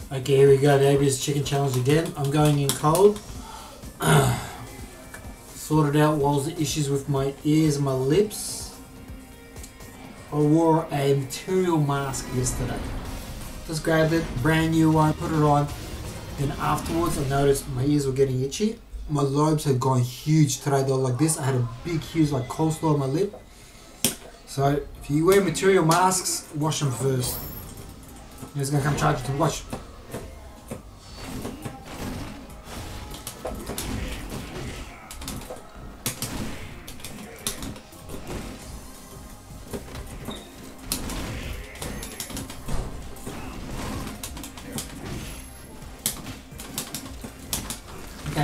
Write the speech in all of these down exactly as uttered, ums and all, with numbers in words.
Okay, here we go, baby. It's chicken challenge again. I'm going in cold. Sorted out what was the issues with my ears and my lips. I wore a material mask yesterday. Just grabbed it, brand new one, put it on. Then afterwards I noticed my ears were getting itchy. My lobes had gone huge today. They were like this. I had a big, huge like coleslaw on my lip. So if you wear material masks, wash them first. He's gonna come charge you to wash. Okay.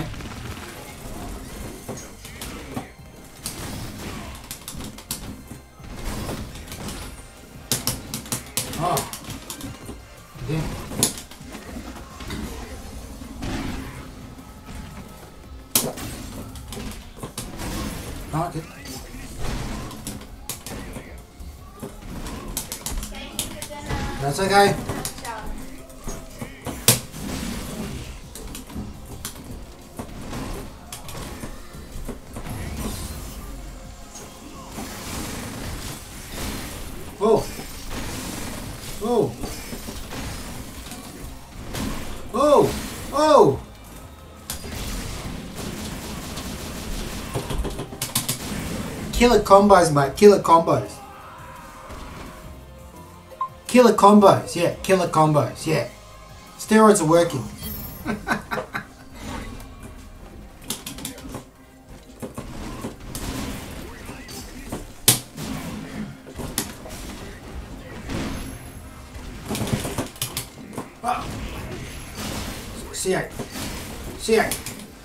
Oh. Yeah. Oh, okay. That's okay. Oh. Oh. Oh. Oh. Killer combos, mate. Killer combos. Killer combos. Yeah. Killer combos. Yeah. Steroids are working. C eight. C eight.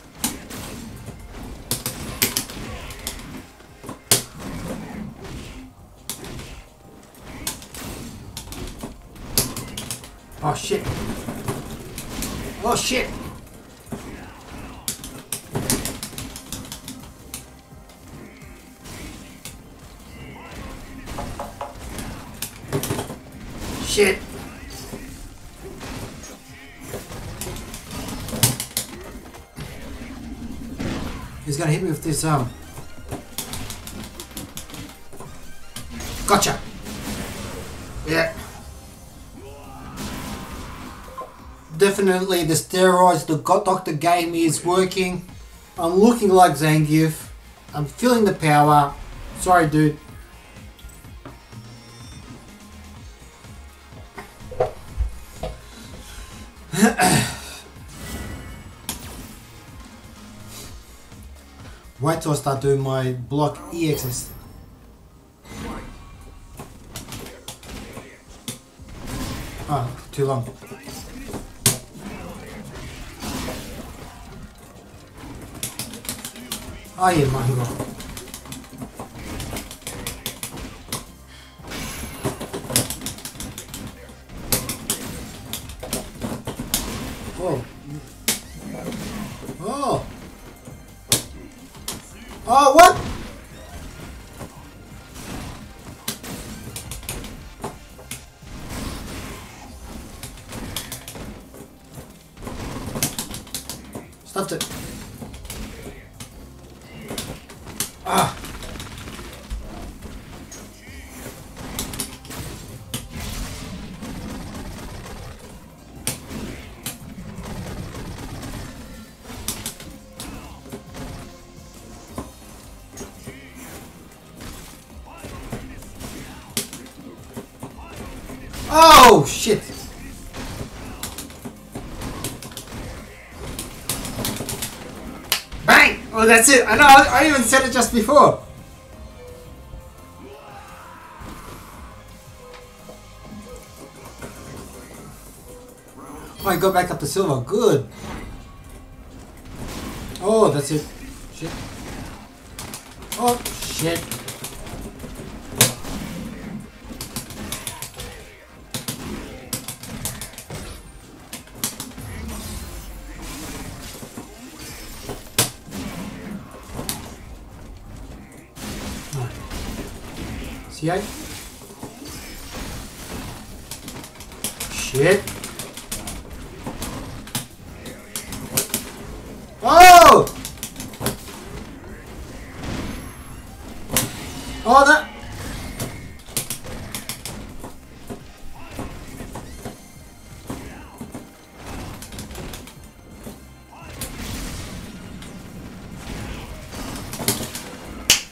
Oh shit. Oh shit. Shit. He's gonna hit me with this um gotcha. Yeah. Definitely the steroids the doctor gave me is working. I'm looking like Zangief. I'm feeling the power. Sorry, dude. Wait till I start doing my block E Xs. Oh, too long. Oh yeah, Mango. Oh. Oh. Oh, what? Stuffed it. Ah. Oh shit! Bang! Oh, that's it. I know. I even said it just before. Oh, I go back up to silver. Good. Oh, that's it. Shit. Oh shit. C eight. Shit.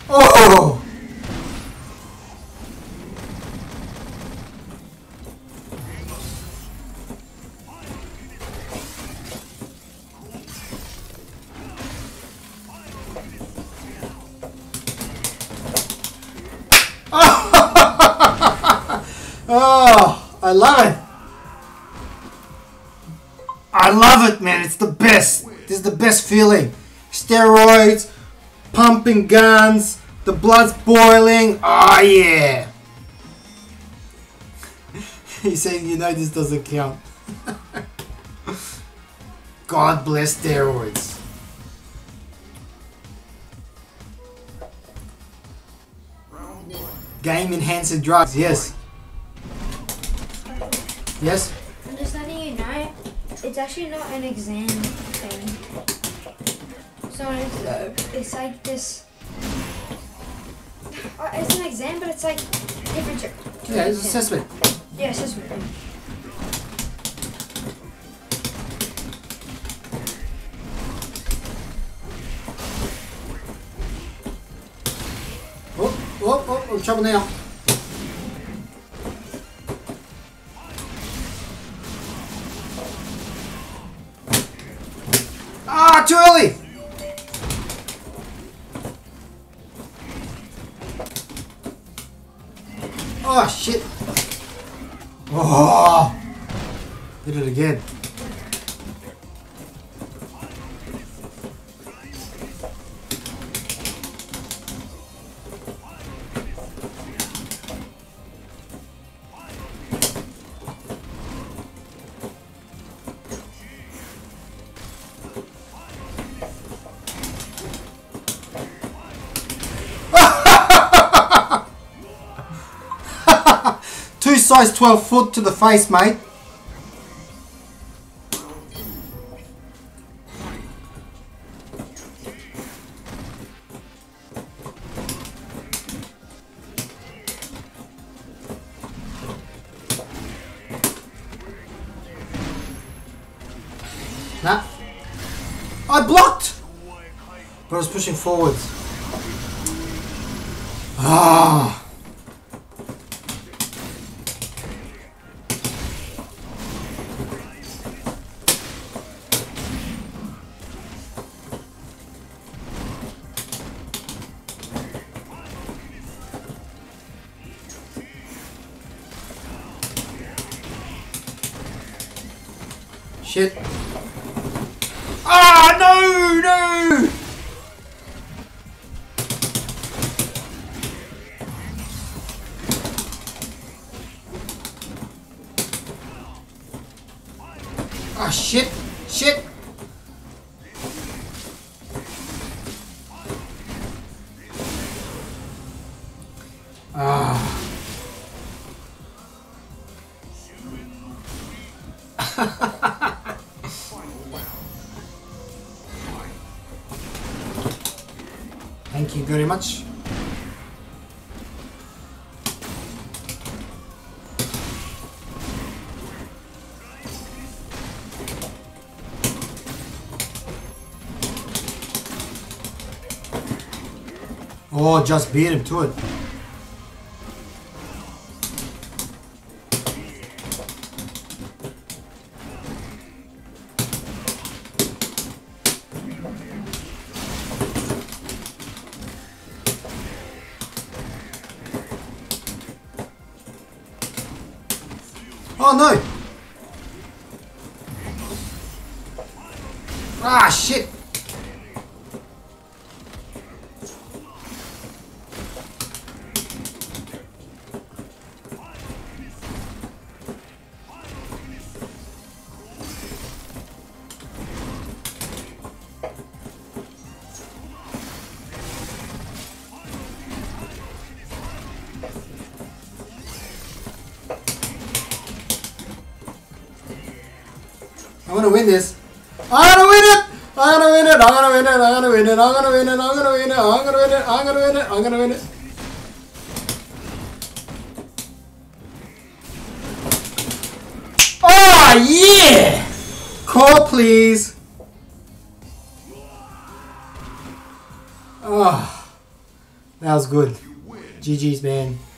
Oh! Oh, I love it. I love it, man. It's the best. This is the best feeling. Steroids, pumping guns, the blood's boiling. Oh, yeah. He's saying, you know, this doesn't count. God bless steroids. Game enhancing drugs, yes. Yes? I'm just letting you know, it's actually not an exam thing. So it's, uh, it's like this. Uh, it's an exam, but it's like different. Yeah, it's assessment. Yeah, assessment. Oh, oh, oh, oh, trouble now. Ah, too early! Oh, shit. Oh, did it again. Two size twelve foot to the face, mate. Nah. I blocked! But I was pushing forwards. Ah. Shit. Ah, no, no! Ah, shit, shit. Ah. Thank you very much. Oh, just beat him to it. Oh no! Ah, shit! I'm gonna win this. I'm gonna win it! I'm gonna win it! I'm gonna win it! I'm gonna win it! I'm gonna win it! I'm gonna win it! I'm gonna win it! I'm gonna win it! I'm gonna win it! Oh yeah! Call please! Oh. That was good. G G's, man.